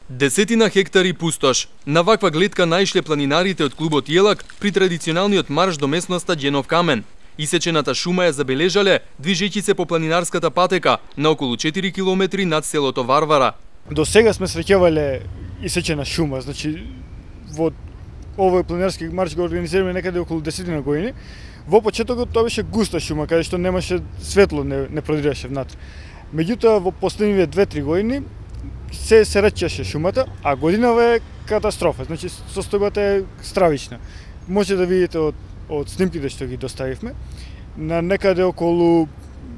Десетина хектари пустош. На ваква гледка наишле планинарите од клубот Јелак при традиционалниот марш до местноста Ѓенов камен. Исечената шума ја забележале, движејќи се по планинарската патека на околу 4 километри над селото Варвара. До сега сме среќавале исечена шума, значи во овој планинарски марш го организираме некаде околу 10 години. Во почетокот тоа беше густа шума, каде што немаше светло, не продираше внатре. Меѓутоа во последниве 2-3 години се речеше шумата, а годинава е катастрофа, значи состојбата е стравична. Може да видите од снимките што ги доставивме, на некаде околу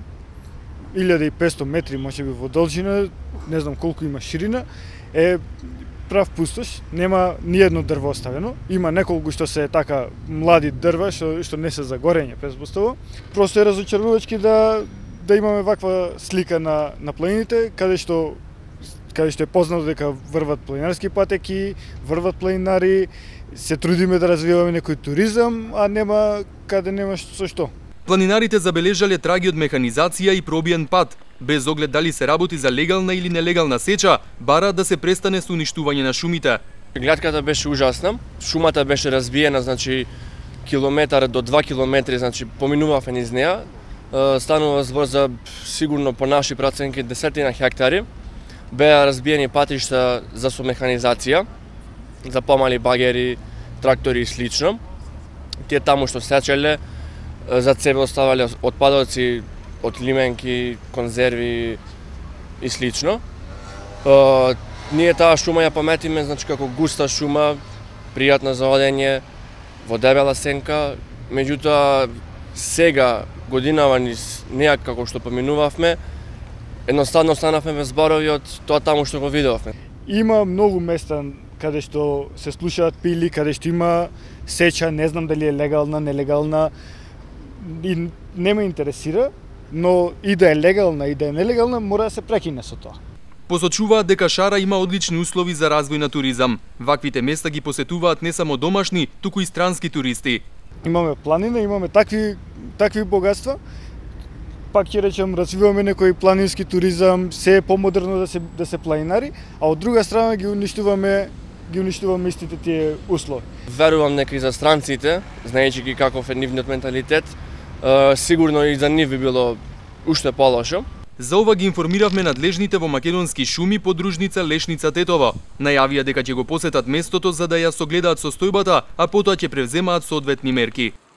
1500 метри, може би во должина, не знам колку има ширина, е прав пустош, нема ниедно дрво оставено. Има неколку што се така млади дрва што не се за горење преспоставува. Просто е разочарувачки да имаме ваква слика на планините, каде што е познато дека врват планинарски патеки, врват планинари, се трудиме да развиваме некој туризам, а нема каде нема со што. Планинарите забележале траги од механизација и пробиен пат. Без оглед дали се работи за легална или нелегална сеча, бара да се престане со уништување на шумите. Гледката беше ужасна. Шумата беше разбиена, значи километар до 2 километри, значи поминувавме низ неа. Станува збор за сигурно по наши проценки 10 хектари. Беа разбиени патишта за со механизација, за помали багери, трактори и слично. Тие таму што сечеле, за себе оставале отпадоци од лименки, конзерви и слично. Ние таа шума ја паметиме, значи како густа шума, пријатна за одење, во дебела сенка. Меѓутоа, сега годинава низ неа како што поминувавме, едноставно останавме без зборови од тоа таму што го видовме. Има многу места каде што се слушаат пили, каде што има сеча, не знам дали е легална, нелегална, и не ме интересира, но и да е легална и да е нелегална, мора да се прекине со тоа. Посочуваат дека Шара има одлични услови за развој на туризам. Ваквите места ги посетуваат не само домашни, туку и странски туристи. Имаме планина, имаме такви богатства. Пак ќе речем, развиваме некој планински туризам, се е помодерно да се планинари, а од друга страна ги уништуваме истите тие услови. Верувам дека и за странците, знаејќи ги каков е нивниот менталитет, сигурно и за нив би било уште полошо. За ова ги информиравме надлежните во Македонски шуми подружница Лешница Тетова. Најавија дека ќе го посетат местото за да ја согледаат состојбата, а потоа ќе превземаат соодветни мерки.